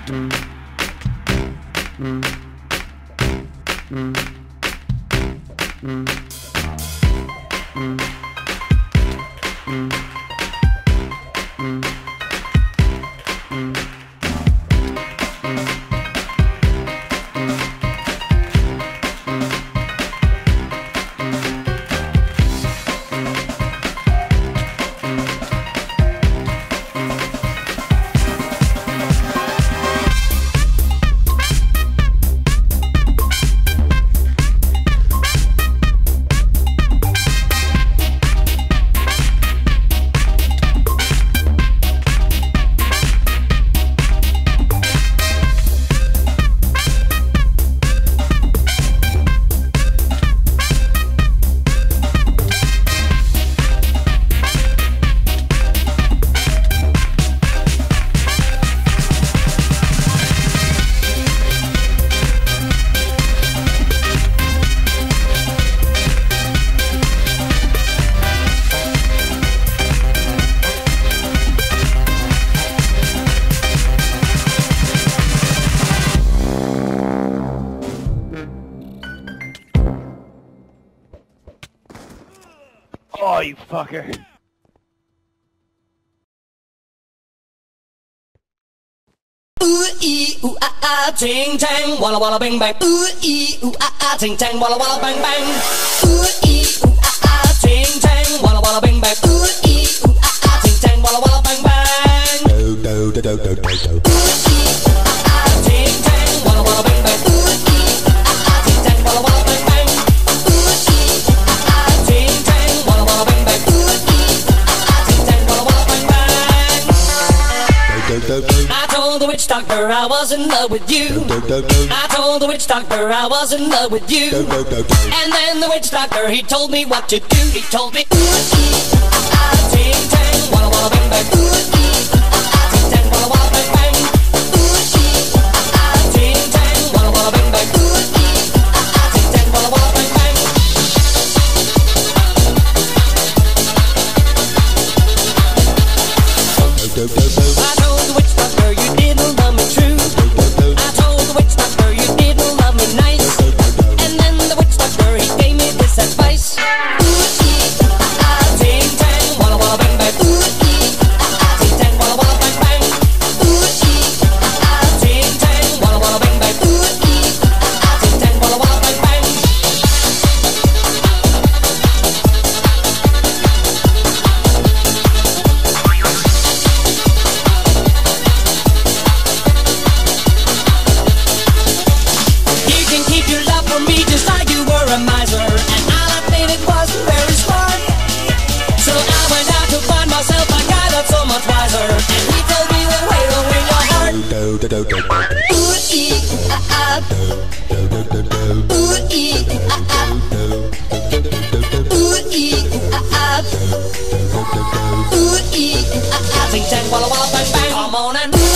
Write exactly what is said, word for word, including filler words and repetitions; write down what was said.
Oh, you fucker. Ooh ee ooh ah ah, ting tang, walla walla bang bang. Ooh ee ooh ah ah, ting tang, walla walla bang bang. Ooh ee ooh ah ah, ting tang, walla walla bang bang. Ooh ee ooh ah ah, ting tang, walla walla bang bang. Do do do do do do do. Ooh ee ooh ah ah, ting tang, walla walla bang bang. Ooh ee ooh ah ah, ting tang, walla walla bang bang. Ooh ee ooh ah ah, ting tang, walla walla bang bang. Ooh ee ooh ah ah, ting tang, walla walla bang bang. Do do do. I told the witch doctor I was in love with you. Do do do. I told the witch doctor I was in love with you. Do do do do. And then the witch doctor, he told me what to do. He told me, ooh ee ah ah, ting tang, walla walla bang bang. Ooh ee ah ah, ting tang, walla walla bang bang. Ooh ee ah ah, ting tang, walla walla bang bang. Ooh ee ah ah, ting tang, walla walla bang bang. Do do do. I told the witch doctor you didn't love me true. I told the witch doctor you didn't love me nice. And then the witch doctor, he gave me this advice. Ooh ee ah ah, ting tang, walla walla bang bang. Ooh ee ah ah, ting tang, walla walla bang bang. Ooh ee ah ah, ting tang, walla walla bang bang. Ooh ee ah ah, ting tang, walla walla bang bang. You can keep your love for me just like you were a miser, and all I think it wasn't very smart. So I went out to find myself a guy that's so much wiser, and he told me the way to win your heart. Do do do do do. Ooh ee ooh ah ah, Do do do do. ooh ee ooh ah ah, ooh ee ooh ah ah, ooh ee ooh ah ah, ting tang, walla walla bang bang. Come on and